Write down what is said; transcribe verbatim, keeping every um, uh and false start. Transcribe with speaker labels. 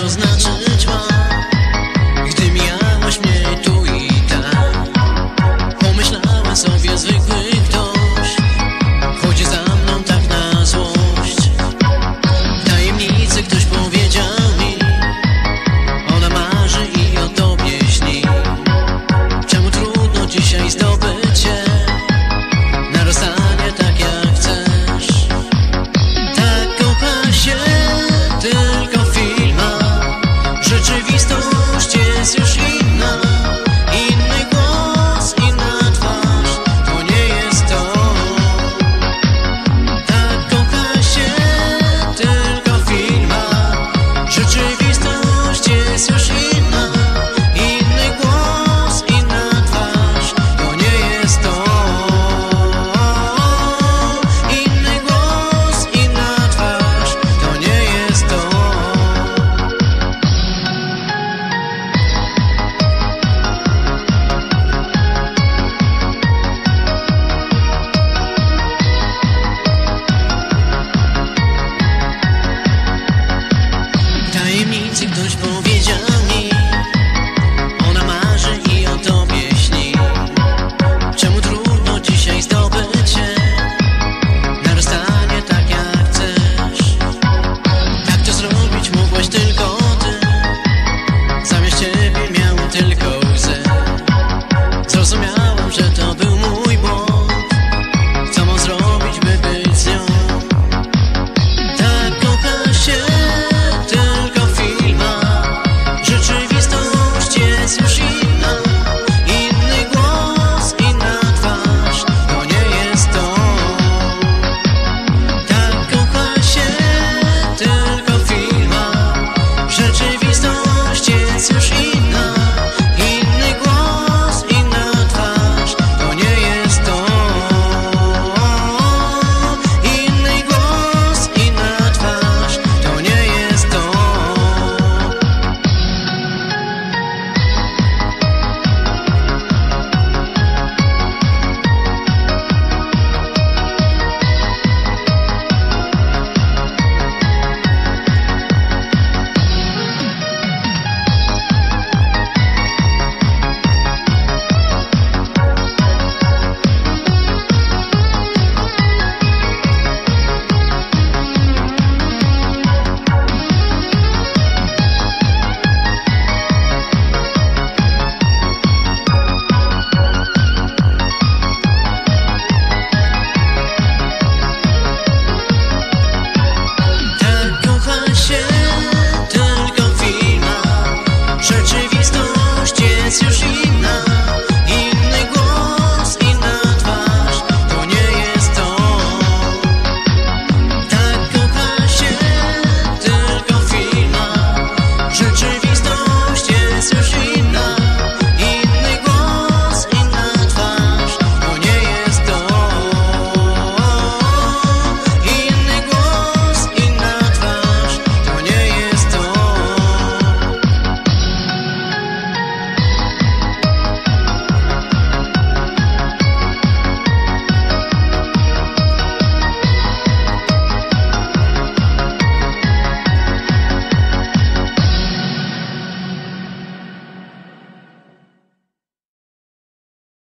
Speaker 1: to znaczyć ma? Gdy mijałaś mnie tu i tam, pomyślałem sobie zwykły ktoś chodzi za mną tak na złość. W tajemnicy ktoś powiedział mi, ona marzy i o tobie śni. Czemu trudno dzisiaj zdobyć cię na rozstanie tak jak chcesz? Tak kocha się tylko w filmach, rzeczywistość jest już inna. Inny głos, inna twarz, to nie jest to. Tak kocha się tylko w filmach, rzeczywistość jest już inna. Inny głos, inna twarz, to nie jest to. Inny głos, inna twarz, to nie jest to. W tajemnicy ktoś powiedział